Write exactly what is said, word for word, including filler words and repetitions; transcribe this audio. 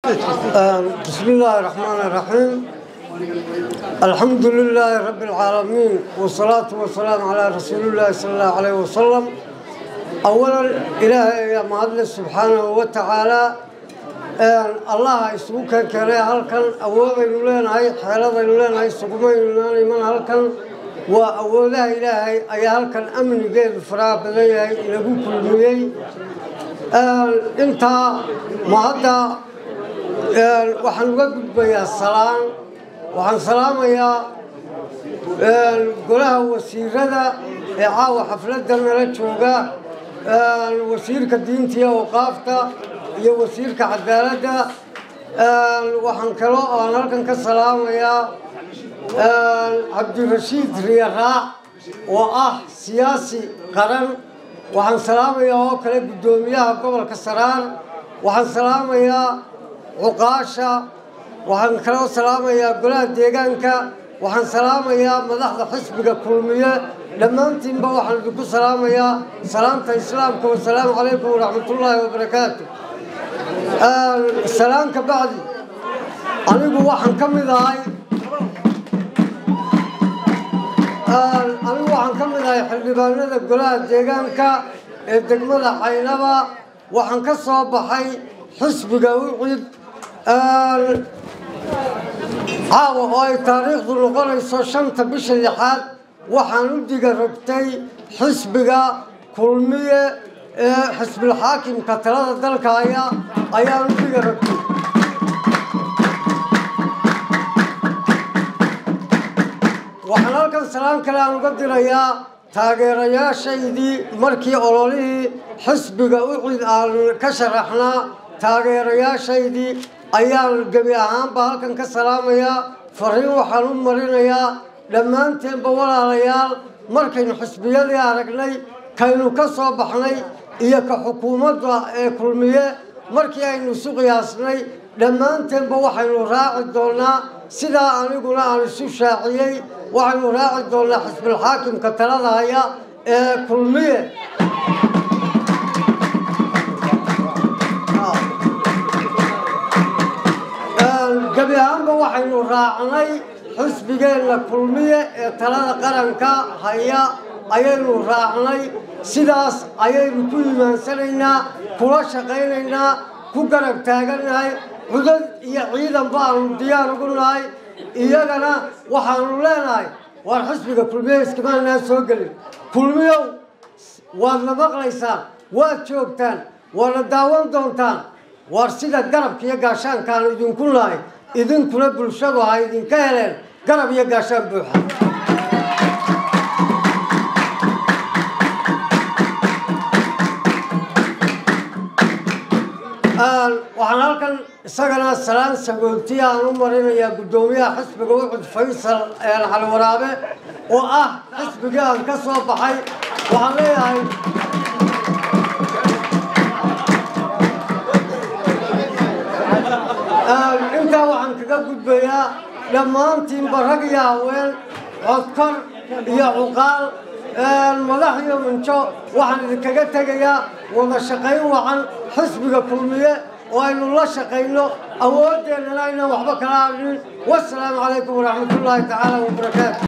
بسم الله الرحمن الرحيم. الحمد لله رب العالمين والصلاة والسلام على رسول الله صلى الله عليه وسلم. أولا إلهي يا معلم سبحانه وتعالى الله يسوك كره هلكن أولا يلون هاي حالة يلون هاي سقوم يلون من هلكن وأولا إلهي أي هلكن أمن جيد فراب ذي يلقو كل مي أنت معدا waxaan uga gudbayaa salaan waxaan salaamayaa golaha wasiirada ee caawa xafladda nala jooga wasiirka diinta iyo waqaafta iyo wasiirka cadaaladda waxaan kaloo aan halkan ka salaamayaa cabdirashiid riyaraac oo ah siyaasi qaran waxaan salaamayaa oo kale guddoomiyaha gobolka saraar waxaan salaamayaa عقاشة وحن كلام سلام يا بلاد ديجانكا وحن سلام يا مدحض حسبك كلمية لما أنتم بوحن بكل سلام يا سلامة إسلامكم والسلام عليكم ورحمة الله وبركاته. آه السلام كبعدي أنا بوحن كم ذاي آه أنا بوحن كم ذاي حل بنا بلاد ديجانكا الدجمة حينما وحن كصوب حي حسبك وعيد caawa oo ay taariikhdu noqonayso shanta bisha lixaad waxaan u diga rabtay xisbiga kulmiye ee xisbil xaakimka talada dalka ayaa ayaan u diga rabtay waxaan halkan salaam kale aan uga dirayaa taageerayaashaydii markii ololihii xisbiga u cid aan ka sharaxnaa taageerayaashaydii ayaan gabi ahaanba halkan ka salaamayaa fariin waxaan u marinayaa dhammaanteenba walaalayaal markaynu xisbiyadii aragnay kaynu ka soo baxnay iyo ka xukuumadda ee kulmiye markii aynu isu qiyaasnay dhammaanteenba waxaynu raaci doonaa sidaa aniguna aan isu shaaciyey waxaynu raaci doonaa xisbil xaakimka talada haya ee kulmiye gabi ahaanba waxaynu raacnay xisbigeenna kulmiye ee talada qaranka haya ayaynu raacnay sidaas ayaynu ku imaansanaynaa kula shaqaynaynaa ku garab taaganahay cudad iyo ciidan baanu diyaar ugu nahay iyagana waxaanu leenahay waar xisbiga kulmiye iskamaanaa soo gelin kulmiyow waadna maqlaysaan waad joogtaan waadna daawan doontaan waar sida garabka iyo gaashaankaan idinku nahay idinkuna bulshadu ha idinka heleen garab iyo gaashaan buuxa waxaan halkan isagana salaan sagoontiya aan u marinayaa guddoomiyaha xisbiga ucud faysal cali waraabe oo ah xisbigii aan ka soo baxay waxaan leeyahay intaa waxaan kaga gudbayaa dhammaantiinba rag iyo haween codkar iyo cuqaal madax iyo minjo waxaan idinkaga tegayaa wada shaqayn wacan xisbiga kulmiye oo aynu la shaqayno awoodeennana aynaan waxba kala hadlin wassalaamu calaykum waraxmatullaahi tacaala wabarakaatu.